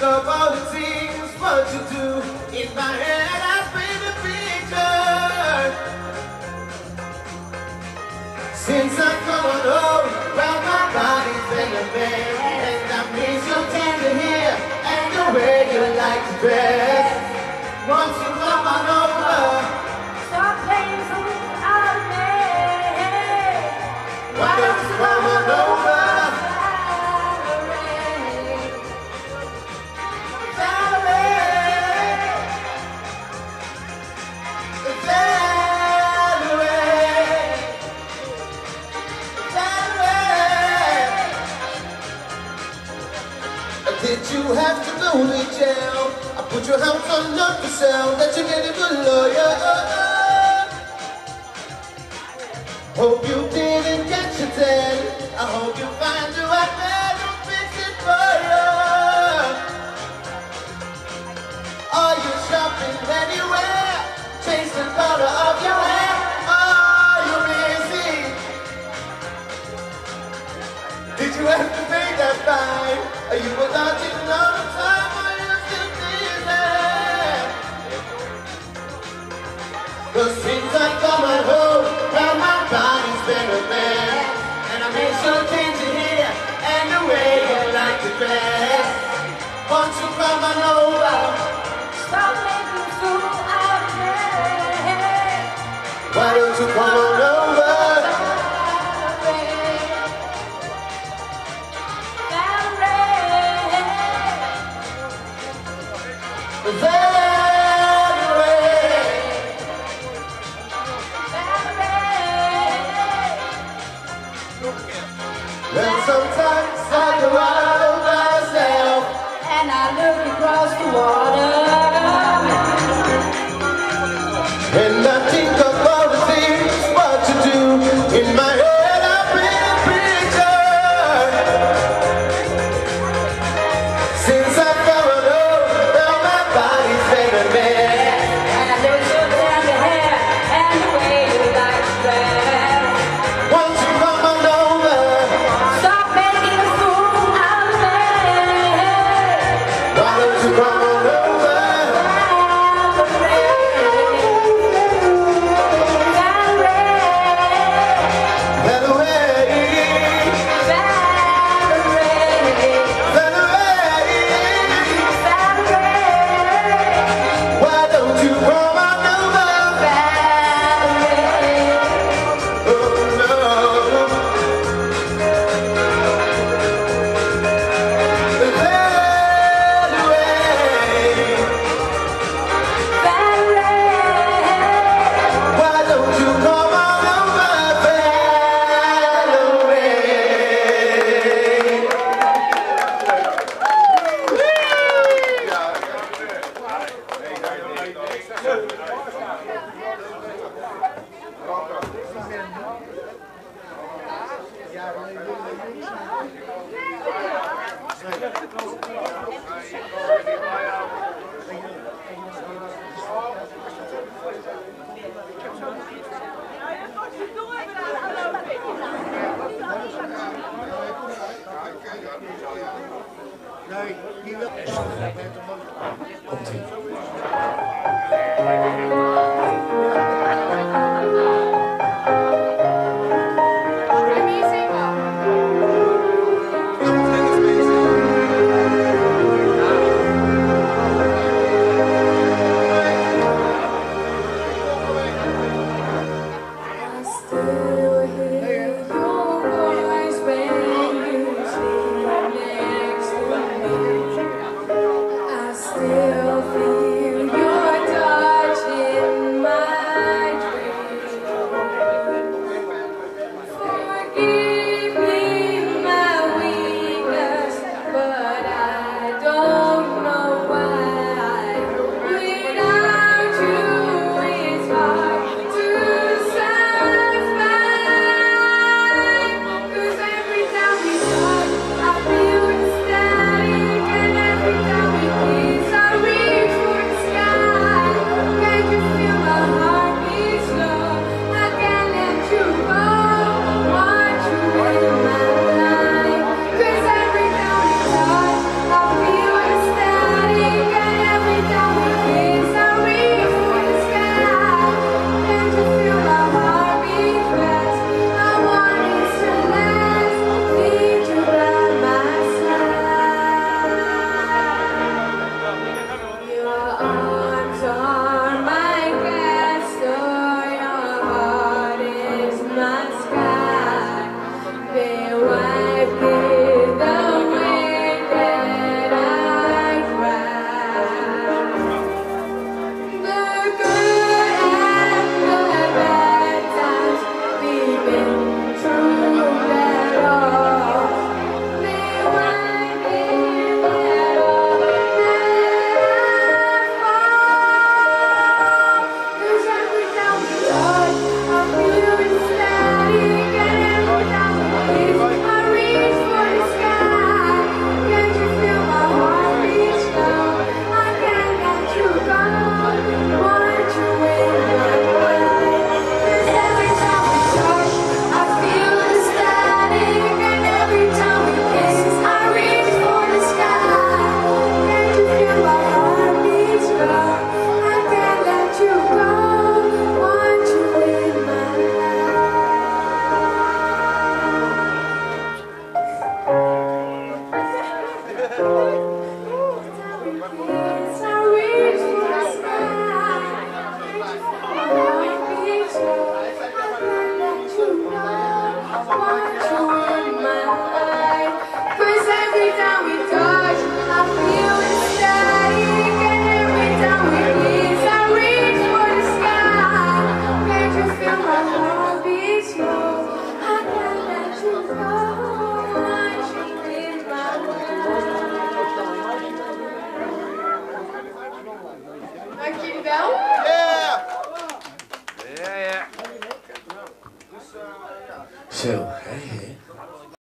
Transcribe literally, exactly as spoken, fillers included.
think of all the things what you do. In my head I paint a picture. Since I've come on home, well my body's been a man, and I miss your tender hair and the way you like to dress. Won't you come on over? Stop playing fool out of me. Why don't you come on over? Did you have to go to jail? I put your house on up for sale, that you get a good lawyer. Hope you didn't get your ten. I hope you find you out there to fix it for you. Are you shopping anywhere? Change the color of your hair. Are you busy? Did you have to pay that fine? Are you without you all the time? Are you still busy? Cause since I come at home, well my body's been a man, and I made sure change your hair and the way you like to dress. Won't you come on over? Stop making a fool out of me. Why don't you come on over? Well, sometimes I go out of myself and I look across the water, and I think of all the things what to do. In my head I paint a picture. Since I found out, well my body's been a man, and I look so down the hair and the way you like to dress. won't you come on over? Stop making want you in my life. 'Cause every time we touch, I feel ecstatic. And every time we kiss, I reach for the sky. Can't you feel my heart beat slow? I can't let you go. Want you in my life. Dank jullie wel. Yeah! Ja, ja. Zo, hé, hé.